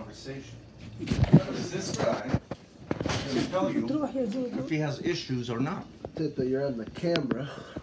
conversation. Because this guy can tell you if he has issues or not. Tito, you're on the camera.